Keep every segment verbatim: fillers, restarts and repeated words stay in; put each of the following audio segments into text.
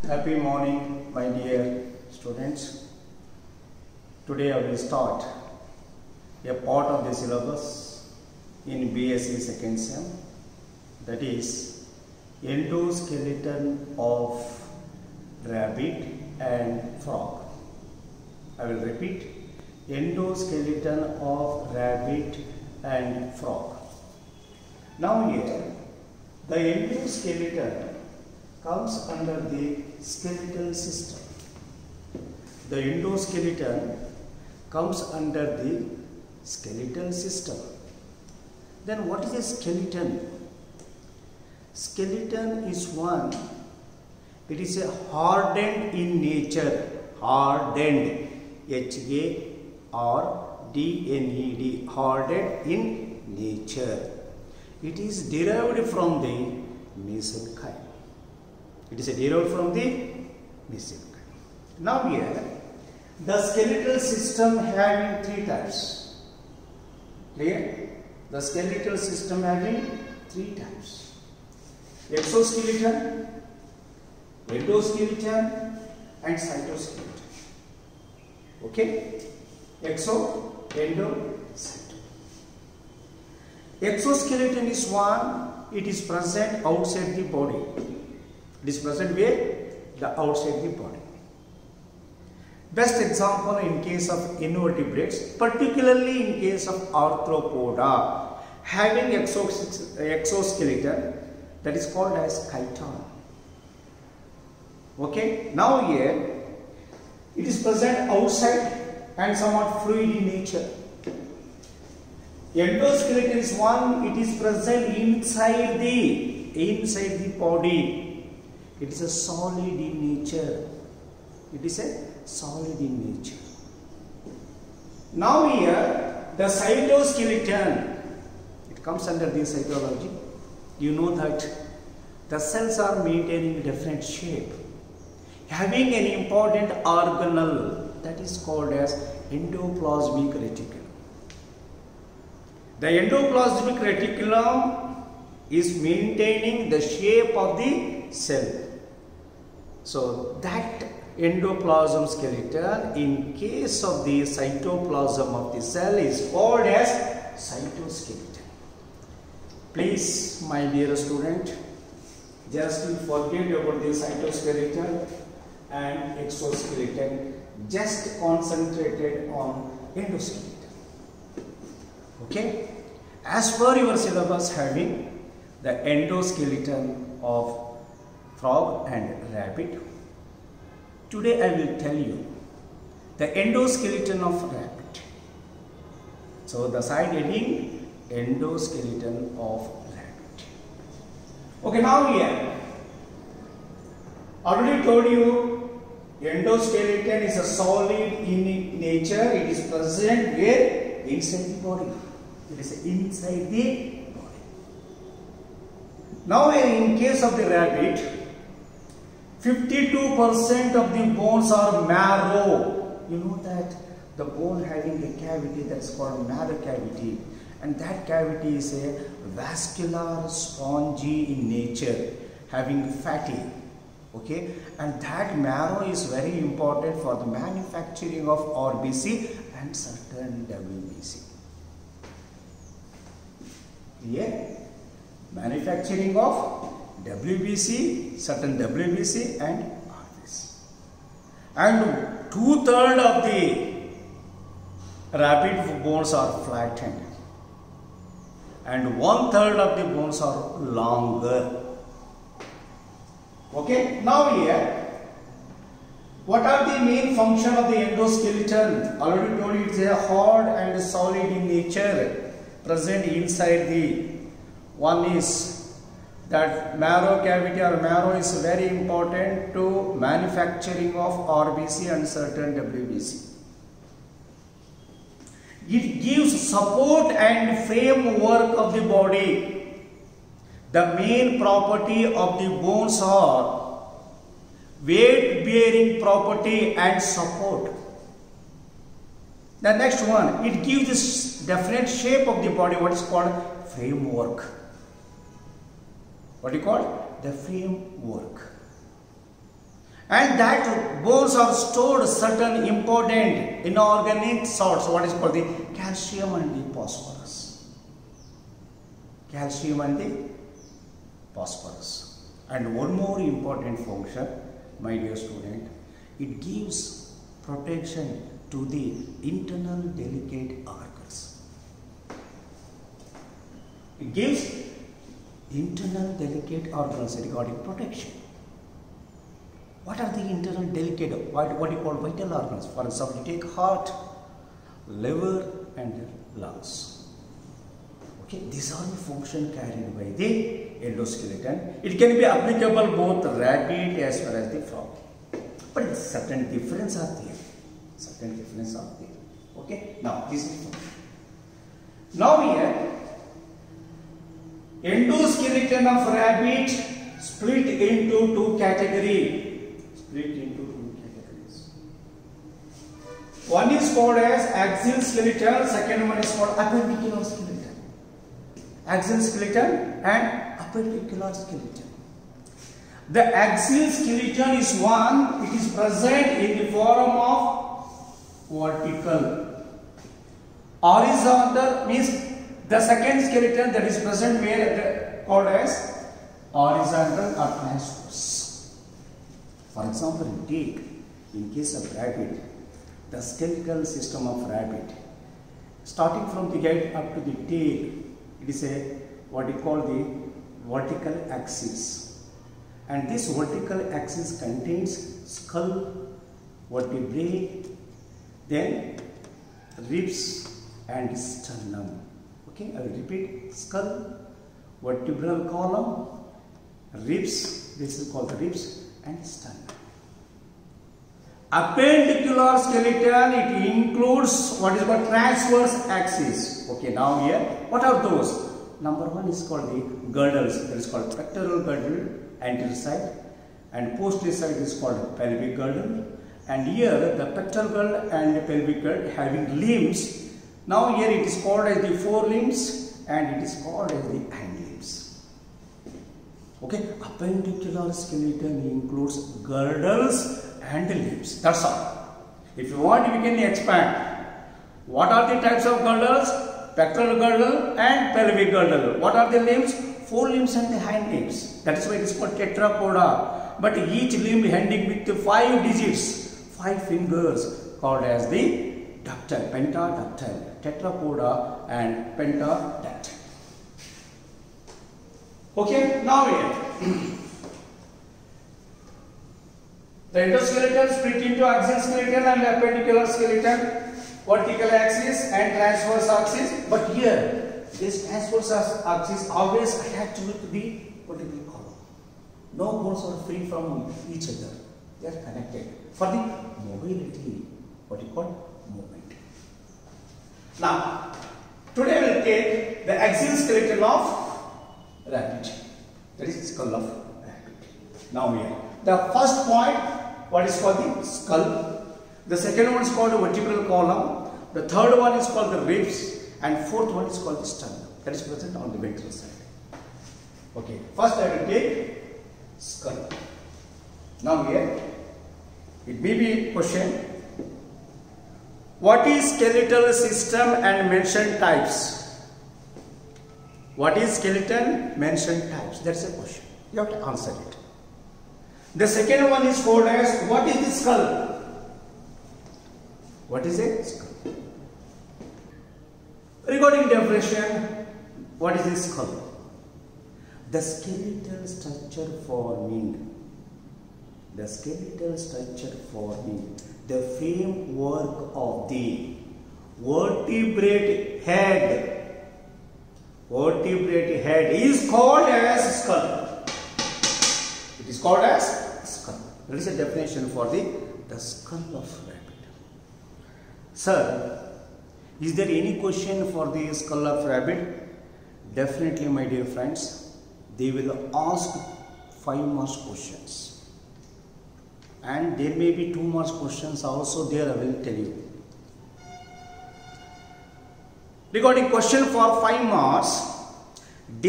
Happy morning, my dear students. Today I will start a part of the syllabus in B S c second sem, that is endoskeleton of rabbit and frog. I will repeat, endoskeleton of rabbit and frog. Now here, the endoskeleton comes under the skeletal system. The endoskeleton comes under the skeletal system. Then what is a skeleton? Skeleton is one, it is a hardened in nature, hardened, H A R D N E D, hardened in nature. It is derived from the mesenchyme. It is derived from the mesenchyme. Now here, the skeletal system having three types. Clear? The skeletal system having three types: exoskeleton, endoskeleton, and cytoskeleton. Okay? Exo, endo, cyto. Exoskeleton is one, it is present outside the body. It is present where? The outside the body. Best example in case of invertebrates, particularly in case of arthropoda, having exos exoskeleton, that is called as chiton. Okay, now here it is present outside and somewhat fluid in nature. Endoskeleton is one, it is present inside the inside the body. It is a solid in nature. It is a solid in nature. Now here, the cytoskeleton, it comes under the cytology. You know that the cells are maintaining different shape, having an important organelle that is called as endoplasmic reticulum. The endoplasmic reticulum is maintaining the shape of the cell. So that endoplasm skeleton in case of the cytoplasm of the cell is called as cytoskeleton. Please, my dear student, just forget about the cytoskeleton and exoskeleton, just concentrated on endoskeleton. Okay? As per your syllabus having the endoskeleton of frog and rabbit, today I will tell you the endoskeleton of rabbit. So the side heading, endoskeleton of rabbit. Okay, now here, already told you endoskeleton is a solid in nature. It is present where? Inside the body. It is inside the body. Now in case of the rabbit, fifty-two percent of the bones are marrow. You know that the bone having a cavity that is called marrow cavity, and that cavity is a vascular spongy in nature, having fatty. Okay, and that marrow is very important for the manufacturing of R B C and certain W B C. Yeah, manufacturing of W B C, certain W B C and R B C. And two thirds of the rabbit bones are flattened and one third of the bones are longer. Okay, now here, what are the main function of the endoskeleton? Already told you, it's a hard and solid in nature, present inside the, one is that marrow cavity or marrow is very important to manufacturing of R B C and certain W B C. It gives support and framework of the body. The main property of the bones are weight bearing property and support. The next one, it gives this definite shape of the body, what is called framework. What do you call? The framework. and that bones have stored certain important inorganic salts, what is called the calcium and the phosphorus. Calcium and the phosphorus. And one more important function, my dear student, it gives protection to the internal delicate organs. It gives internal delicate organs regarding protection. What are the internal delicate, what, what you call vital organs? For example, you take heart, liver and lungs. Okay, these are the function carried by the endoskeleton. It can be applicable both rabbit as well as the frog. But certain difference are there. Certain difference are there. Okay, now this is function. Now here, endoskeleton of rabbit split into two categories. Split into two categories. One is called as axial skeleton, second one is called appendicular skeleton. Axial skeleton and appendicular skeleton. The axial skeleton is one, it is present in the form of vertical. Horizontal means the second skeleton that is present where called as horizontal or transverse. For example, you take, in case of rabbit, the skeletal system of rabbit, starting from the head up to the tail, it is a what you call the vertical axis. And this vertical axis contains skull, vertebrae, then ribs and sternum. Okay, I will repeat: skull, vertebral column, ribs, this is called the ribs, and sternum. Appendicular skeleton, it includes what is called transverse axis. Okay, now here, what are those? Number one is called the girdles, that is called pectoral girdle, anterior side, and posterior side is called pelvic girdle. And here the pectoral girdle and the pelvic girdle having limbs. Now here it is called as the forelimbs and it is called as the hind limbs. Okay, appendicular skeleton includes girdles and limbs. That's all. If you want, we can expand. What are the types of girdles? Pectoral girdle and pelvic girdle. What are the limbs? Forelimbs and the hind limbs. That is why it is called tetrapoda. But each limb ending with five digits, five fingers, called as the ductal, pentadactyl, tetrapoda and pentadactyl. Okay, now here. The endoskeleton split into axial skeleton and appendicular skeleton, vertical axis and transverse axis. But here, this transverse axis always attached with the vertebral column. No bones are free from each other. They are connected for the mobility, what you call movement. Now, today we will take the axial skeleton of rabbit. That is skull of rabbit. Now here, the first point, what is called the skull. The second one is called the vertebral column. The third one is called the ribs, and fourth one is called the sternum. That is present on the ventral side. Okay, first I will take skull. Now here, it may be a question. What is skeletal system and mention types? What is skeleton? Mention types. That's a question. You have to answer it. The second one is called as, what is the skull? What is a skull? Regarding definition, what is a skull? The skeletal structure forming, the skeletal structure forming the framework of the vertebrate head, vertebrate head is called as skull. It is called as skull. That is a definition for the, the skull of rabbit. Sir, is there any question for the skull of rabbit? Definitely, my dear friends, they will ask five marks questions. And there may be two marks questions also there, I will tell you. Regarding question for five marks,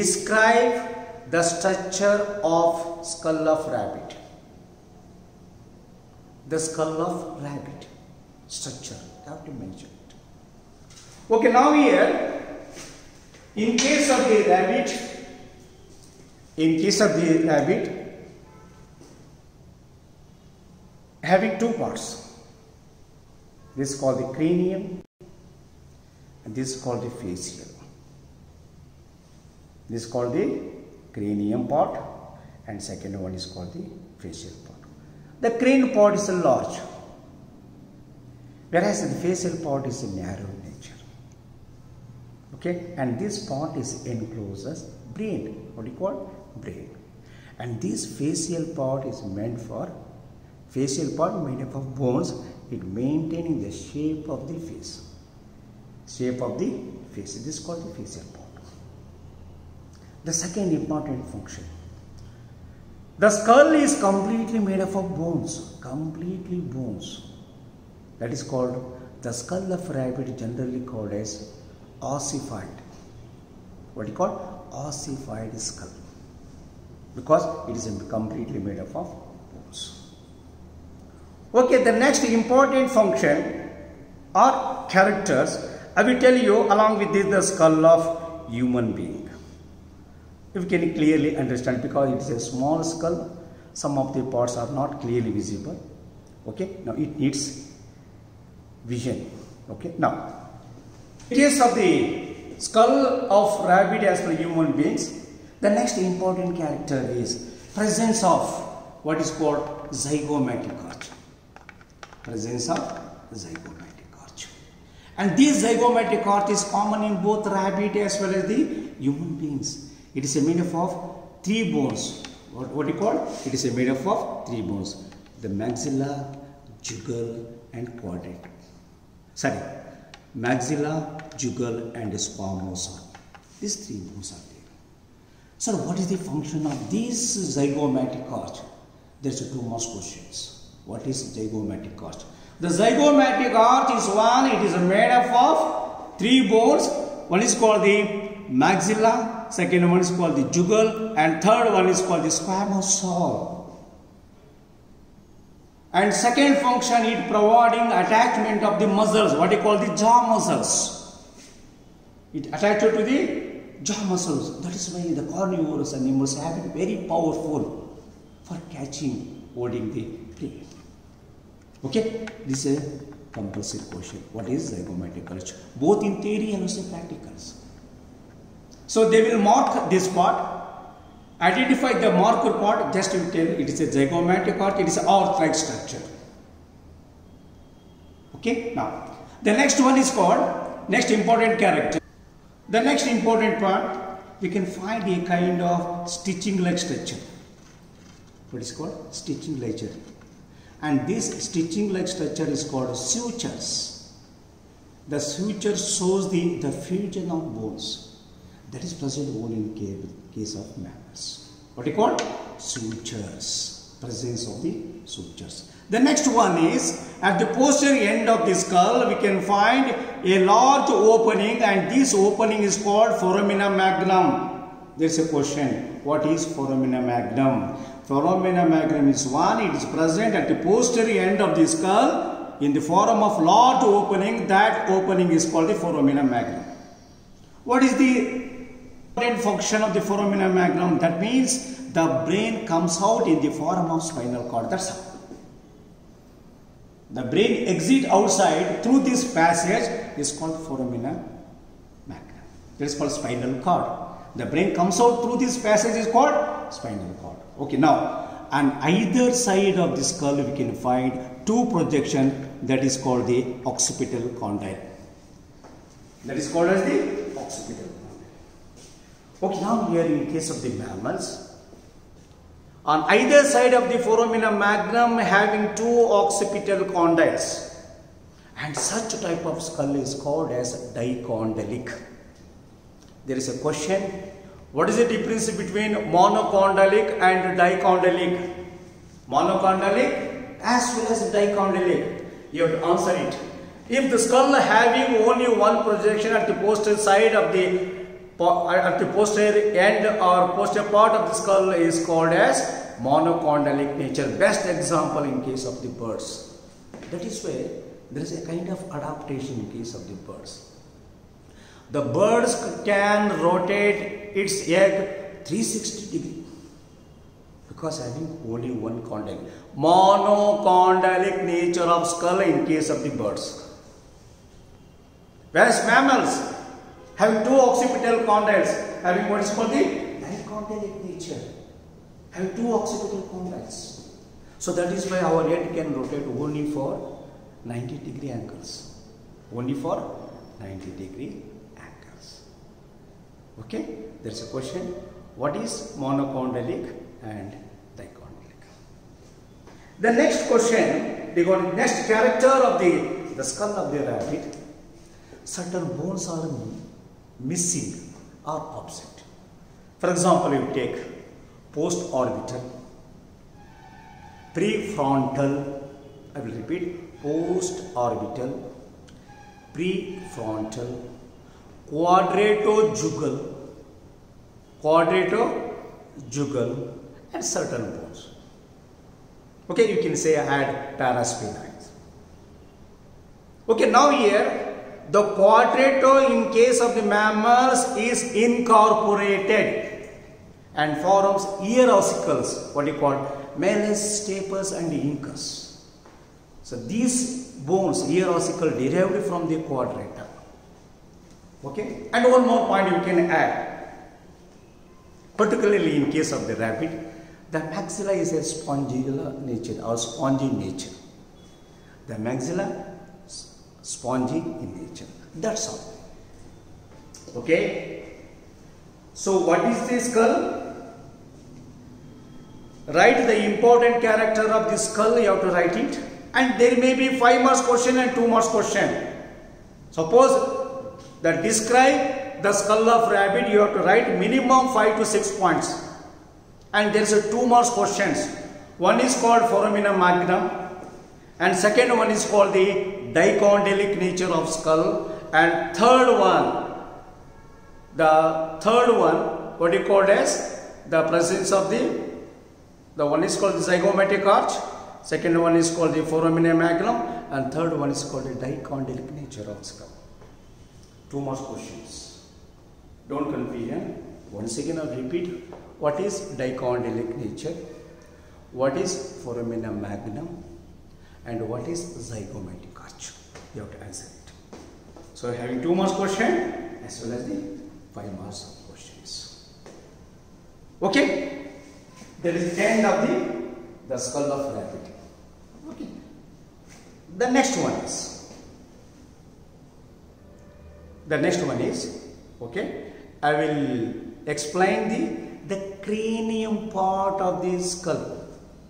describe the structure of skull of rabbit. the skull of rabbit structure. You have to mention it. Okay, now here, in case of the rabbit, in case of the rabbit, having two parts. This is called the cranium and this is called the facial. This is called the cranium part and second one is called the facial part. The cranial part is large, whereas the facial part is narrow in nature. Okay, and this part is enclosed as brain. What do you call brain? And this facial part is meant for facial part made up of bones. It maintaining the shape of the face. Shape of the face. This is called the facial part. The second important function. The skull is completely made up of bones. Completely bones. That is called the skull of rabbit, generally called as ossified. What do you call? Ossified skull. Because it is completely made up of bones. Okay, the next important function or characters, I will tell you along with this the skull of human being. You can clearly understand because it is a small skull, some of the parts are not clearly visible. Okay, now it needs vision. Okay, now in case of the skull of rabbit as per human beings, the next important character is presence of what is called zygomatic arch. Presence of zygomatic arch. And this zygomatic arch is common in both rabbit as well as the human beings. It is made up of three bones. What, what do you call? It is made up of three bones. The maxilla, jugal and quadrant. Sorry. Maxilla, jugal and squamosal. These three bones are there. So what is the function of this zygomatic arch? There are two more questions. What is zygomatic arch? The zygomatic arch is one, it is made up of three bones. One is called the maxilla, second one is called the jugal, and third one is called the squamosal. And second function is providing attachment of the muscles, what you call the jaw muscles. It attached to the jaw muscles. That is why the carnivorous animals have it very powerful for catching, holding the prey. Okay, this is a compulsory question. What is zygomatic arch? Both in theory and also practicals. So they will mark this part, identify the marker part, just to tell it is a zygomatic arch, it is an arch-like structure. Okay, now the next one is called, next important character. The next important part, we can find a kind of stitching-like structure. What is called? Stitching-like structure. And this stitching-like structure is called sutures. The suture shows the, the fusion of bones. That is present only in case of mammals. What do you call? Sutures. Presence of the sutures. The next one is, at the posterior end of the skull, we can find a large opening, and this opening is called foramina magnum. There is a question. What is foramina magnum? Foramina magnum is one, it is present at the posterior end of the skull in the form of large opening. That opening is called the foramina magnum. What is the important function of the foramina magnum? That means the brain comes out in the form of spinal cord. That's how. The brain exits outside through this passage is called foramina magnum. That is called spinal cord. The brain comes out through this passage is called spinal cord. Okay, now on either side of the skull we can find two projection, that is called the occipital condyle. That is called as the occipital condyle. Okay, now here in case of the mammals, on either side of the foramina magnum having two occipital condyles, and such type of skull is called as dicondylic. There is a question, what is the difference between monocondylic and dicondylic? Monocondylic as well as dicondylic. You have to answer it. If the skull having only one projection at the posterior side of the at the posterior end or posterior part of the skull is called as monochondrial nature. Best example in case of the birds. That is why there is a kind of adaptation in case of the birds. The birds can rotate its egg three hundred sixty degrees because having only one condyle. Monochondrial nature of skull in case of the birds. Whereas mammals having two occipital condyles, having what is called the dicondylic nature, having two occipital condyles. So that is why our head can rotate only for ninety degree angles. Only for ninety degree angles. Okay, there is a question. What is monochondrial and dicondylic? The next question, the next character of the, the skull of the rabbit, certain bones are missing or absent. For example, you take post-orbital, prefrontal, I will repeat, post-orbital, prefrontal, quadratojugal, quadratojugal, and certain bones. Okay, you can say I had paraspinals. Okay, now here the quadrato in case of the mammals is incorporated and forms ear ossicles, what you call malleus, stapes and incus. So these bones, ear ossicle, derived from the quadrata. Okay, and one more point you can add, particularly in case of the rabbit, the maxilla is a spongial nature or spongy nature. The maxilla spongy in nature. That's all. Okay. So what is the skull? Write the important character of the skull. You have to write it. And there may be five marks question and two marks question. Suppose that describe the skull of rabbit, you have to write minimum five to six points. And there is a two marks questions. One is called foramina magnum, and second one is called the dicondylic nature of skull, and third one, the third one, what you called as the presence of the, the one is called the zygomatic arch, second one is called the foramina magnum, and third one is called the dicondylic nature of skull. Two more questions. Don't confusion. Once again I repeat, what is dicondylic nature, what is foramina magnum, and what is zygomatic arch? You have to answer it. So having two marks question as well as the five marks of questions. Okay, there is the end of the the skull of rabbit. Okay, the next one is the next one is okay. I will explain the the cranium part of the skull.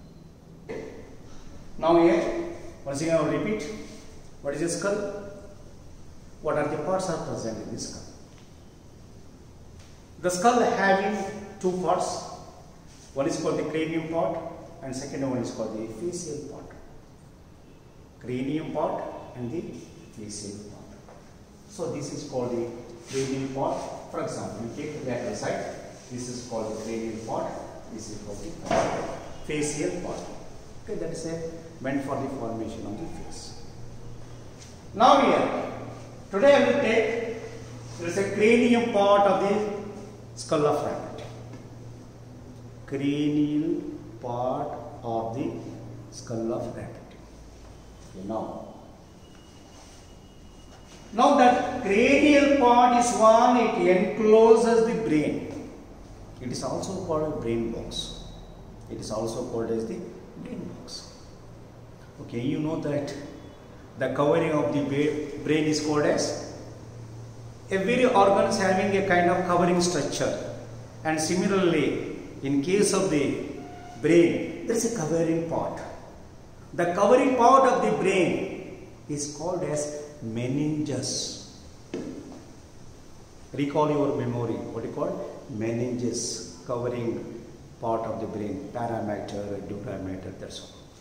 Now here, once again I will repeat, what is the skull? What are the parts are present in the skull? The skull having two parts. One is called the cranium part and second one is called the facial part. Cranium part and the facial part. So this is called the cranium part. For example, you take the lateral side. This is called the cranial part. This is called the facial part. Okay, that is a, meant for the formation of the face. Now here, today I will take, there is a cranium part of the skull of rabbit. Cranial part of the skull of rabbit. Okay, now. Now that cranial part is one, it encloses the brain. It is also called a brain box. It is also called as the brain box. Okay, you know that the covering of the brain is called as, every organ is having a kind of covering structure, and similarly in case of the brain there is a covering part. The covering part of the brain is called as meninges. Recall your memory. What do you call? Meninges, covering part of the brain, paramatter, durameter, that's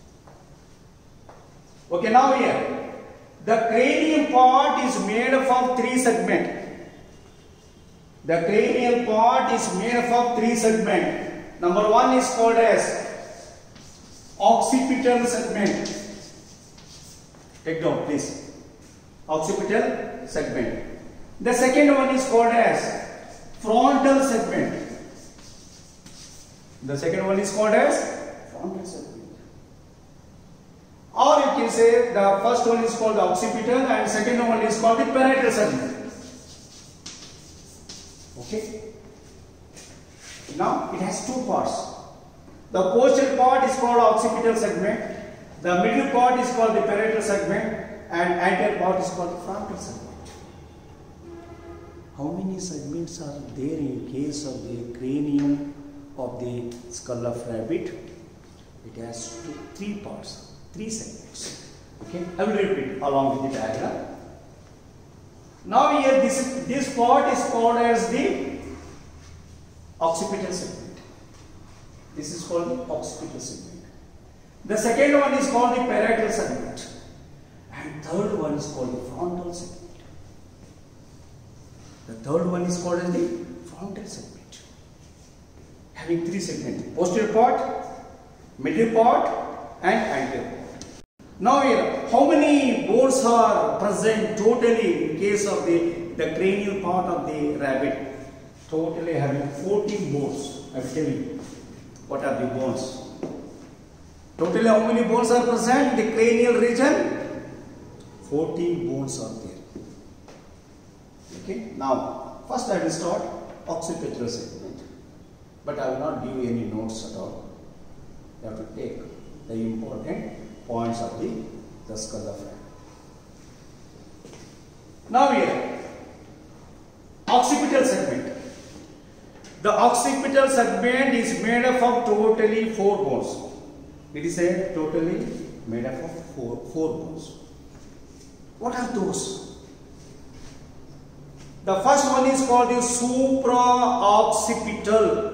all. Okay, now here, the cranial part is made up of three segments. The cranial part is made up of three segments. Number one is called as occipital segment. Take down please. Occipital segment. The second one is called as frontal segment. The second one is called as frontal segment. Or you can say the first one is called the occipital and second one is called the parietal segment. Okay. Now it has two parts. The posterior part is called occipital segment. The middle part is called the parietal segment, and anterior part is called the frontal segment. How many segments are there in case of the cranium of the skull of rabbit? It has two, three parts, three segments. Okay, I will repeat along with the diagram. Now here this this part is called as the occipital segment. This is called the occipital segment. The second one is called the parietal segment, and third one is called the frontal segment. The third one is called as the frontal segment, having three segments: posterior part, middle part, and anterior part. Now here, how many bones are present totally in case of the the cranial part of the rabbit? Totally having fourteen bones. I will tell you what are the bones. Totally how many bones are present in the cranial region? fourteen bones are there. Okay. Now, first I will start occipital segment, but I will not give any notes at all. You have to take the important points of the, the skull of rabbit. Now here, occipital segment. The occipital segment is made up of totally four bones. It is a totally made up of four, four bones. What are those? The first one is called the supraoccipital.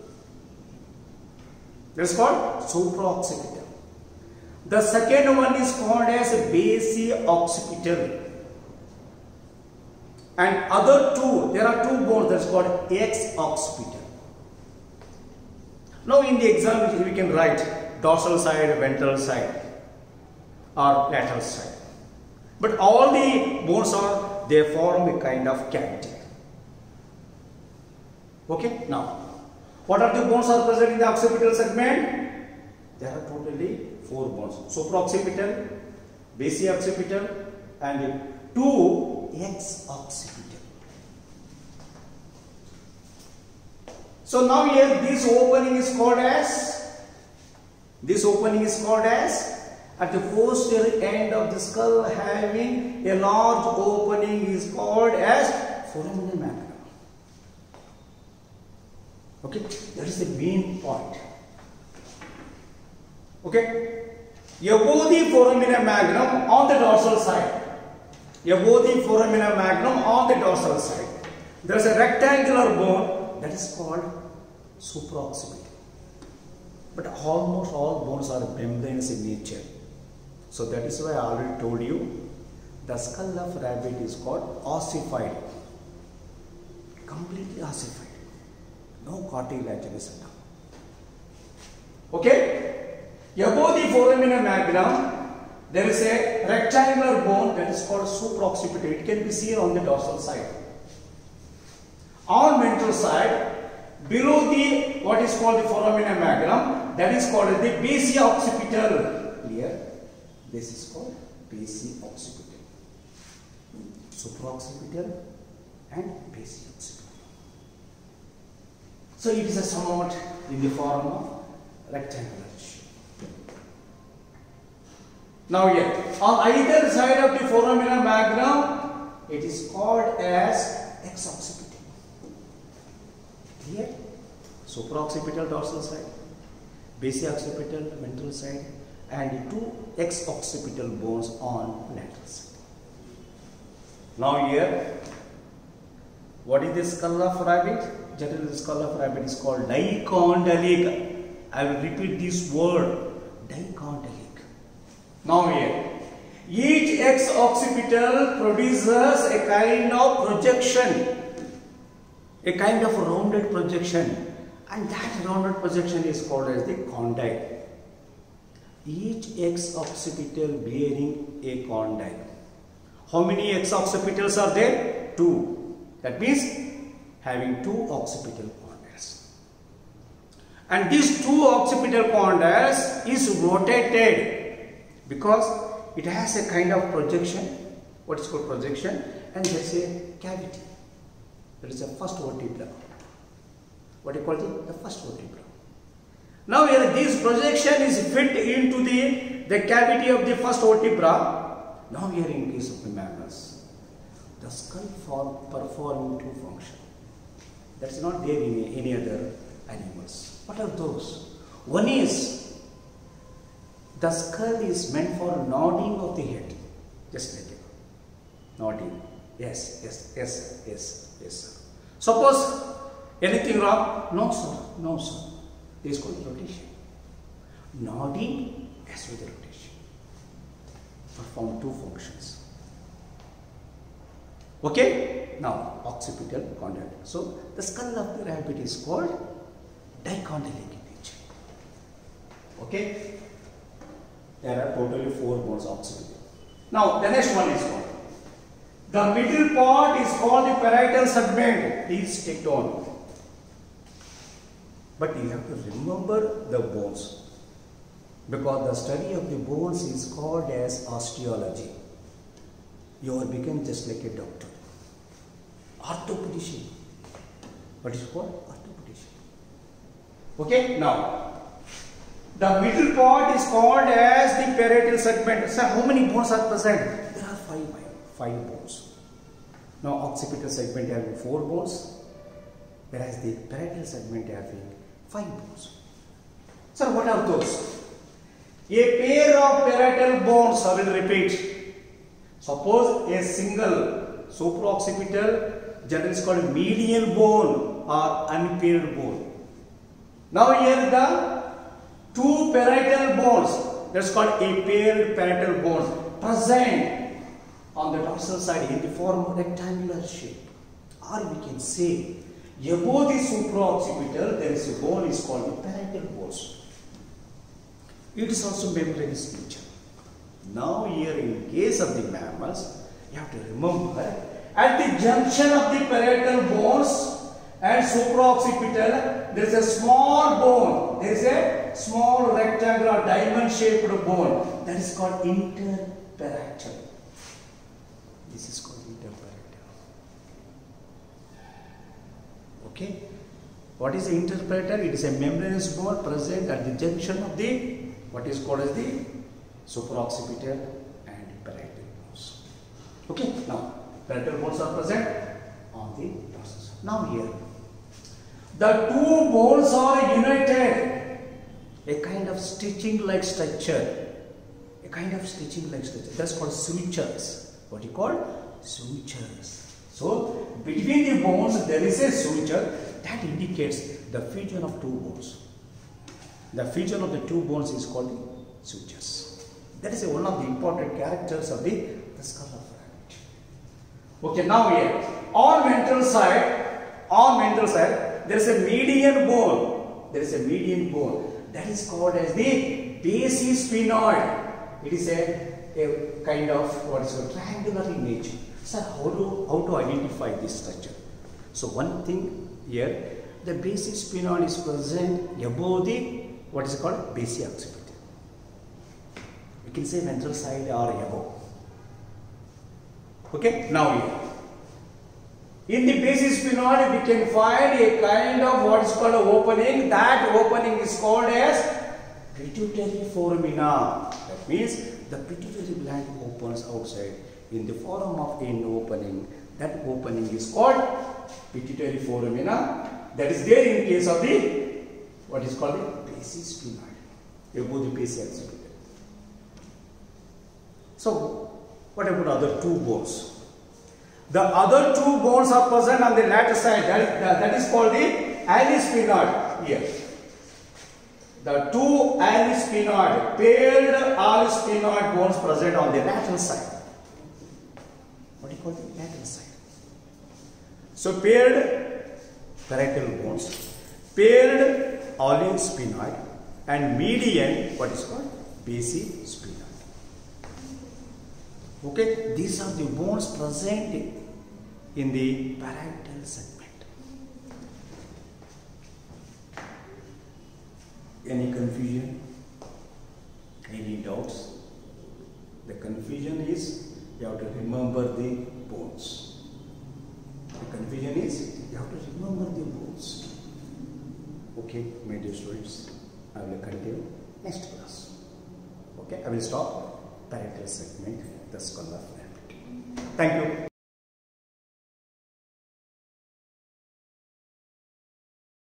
That is called supraoccipital. The second one is called as basioccipital. And other two, there are two bones that is called exoccipital. Now in the exam we can write dorsal side, ventral side, or lateral side. But all the bones are, they form a kind of cavity. Okay, now what are the bones are present in the occipital segment? There are totally four bones: supraoccipital, basioccipital, and two exoccipital. So now here this opening is called as this opening is called as at the posterior end of the skull having a large opening is called as foramen magnum. Okay, that is the main point. Okay, above the foramen magnum on the dorsal side, above the foramen magnum on the dorsal side, there is a rectangular bone that is called supraoccipital. But almost all bones are membranous in nature. So that is why I already told you the skull of rabbit is called ossified. Completely ossified. No cartilage is at all. Okay? Above the foramen magnum, there is a rectangular bone that is called supraoccipital. It can be seen on the dorsal side. On ventral side, below the what is called the foramen magnum, that is called the basioccipital. Clear? This is called basioccipital. Supraoccipital and basioccipital. So it is a somewhat in the form of rectangular shape. Now here, on either side of the foramen magnum, it is called as exoccipital. Clear? Supraoccipital dorsal side, basioccipital ventral side, and two exoccipital bones on lateral side. Now here, what is the skull of rabbit? Generally the skull of rabbit is called dicondylic. I will repeat this word, dicondylic. Now here, each exoccipital produces a kind of projection, a kind of rounded projection, and that rounded projection is called as the condyle. each X occipital bearing a condyle. How many X occipitals are there? Two. That means having two occipital condyles. And these two occipital condyles is rotated because it has a kind of projection. What is called projection? And there is a cavity. That is the first vertebra. What do you call it? The first vertebra. Now here this projection is fit into the, the cavity of the first vertebra. Now here in case of the mammals, the skull form performing two functions. That is not there in any other animals. What are those? One is the skull is meant for nodding of the head. Just like it. Nodding. Yes, yes, yes, yes, yes, sir. Suppose anything wrong? No, sir. No, sir. This is called rotation. Nodding as with the rotation. Perform two functions. Okay? Now, occipital condyle. So, the skull of the rabbit is called dicondylic in nature. Okay? There are totally four bones occipital. Now, the next one is called. The middle part is called the parietal segment. Please take down. But you have to remember the bones. Because the study of the bones is called as osteology. You are become just like a doctor. Orthopedician. What is called? Orthopedician. Okay, now the middle part is called as the parietal segment. So how many bones are present? There are five, five bones. Now occipital segment having four bones, whereas the parietal segment having five bones. So what are those? A pair of parietal bones, I will repeat. Suppose a single supraoccipital, generally is called median bone or unpaired bone. Now here the two parietal bones, that's called a paired parietal bones, present on the dorsal side in the form of rectangular shape. Or we can say, above the supraoccipital, there is a bone is called the parietal bones. It is also membranous nature. Now here in case of the mammals, you have to remember at the junction of the parietal bones and supraoccipital, there is a small bone. There is a small rectangular diamond shaped bone that is called interparietal. This is called interparietal. Okay. What is the interparietal? It is a membranous bone present at the junction of the what is called as the supraoccipital and parietal bones. Okay, now parietal bones are present on the dorsal side. Now here, the two bones are united, a kind of stitching-like structure, a kind of stitching-like structure. That's called sutures. What you call sutures. So between the bones there is a suture that indicates the fusion of two bones. The fusion of the two bones is called the sutures. That is a, one of the important characters of the, the skull of rabbit. Okay, now here, on ventral side, on ventral side, there is a median bone. There is a median bone that is called as the basisphenoid. It is a, a kind of what is called triangular in nature. So how to how to identify this structure? So one thing here, the basisphenoid is present above the what is called basioccipital. We can say ventral side or above. Okay, now here. In the basisphenoid, we can find a kind of what is called an opening. That opening is called as pituitary foramina. That means the pituitary gland opens outside in the form of an opening. That opening is called pituitary foramina. That is there in case of the what is called the basisphenoid, above the basioccipital. So, what about other two bones? The other two bones are present on the lateral side. That is, that is called the alisphenoid here. The two alisphenoid, paired alisphenoid bones present on the lateral side. What do you call the lateral side? So, paired parietal bones, paired alisphenoid, and median, what is called basispinal. Okay, these are the bones present in the parietal segment. Any confusion? Any doubts? The confusion is you have to remember the bones. The confusion is you have to remember the bones. Okay, my dear students, I will continue next class. Okay, I will stop parietal segment, the skull of rabbit. Thank you.